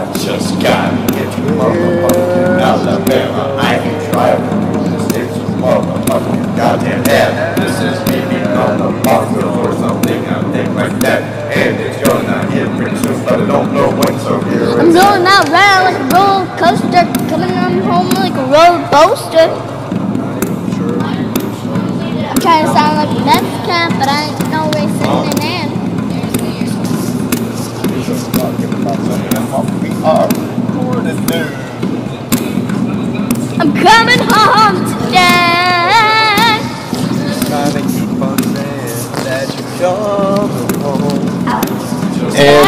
just gotta get to motherfucking Alabama. I ain't driving through the states of motherfucking goddamn hell. This is me being on the Parkville or something, I think like that. And it's gonna hit pretty soon, but I don't know when, so here I'm going out there like a roller coaster, coming on home like a roller coaster. I'm trying to sound like a Mexican, but I ain't no way sitting in there. I'm coming home today. Trying to keep on saying that you're coming home. Yeah.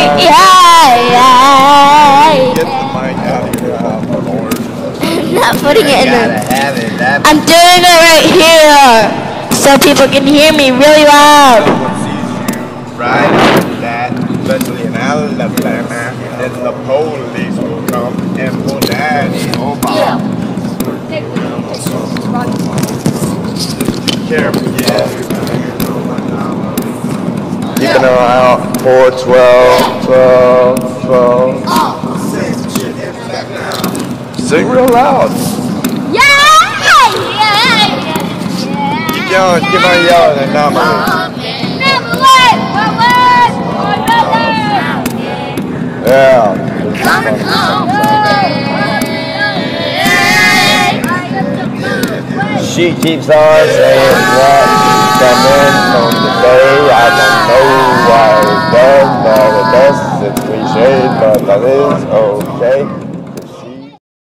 Get the mic out of your mouth, Lord. I'm not putting it in Gotta have it. I'm doing it right here, so people can hear me really loud. Someone sees you right like that, especially in Alabama, then the police will come and pull daddy over. Yeah. Be careful, yeah. Keep an eye out for 12, 12, 12. Sing real loud. Keep yelling, keep on yelling and not moving. Yeah. She keeps on saying what coming from the day. I don't know why it does, but it does. It's cliche, but that is okay.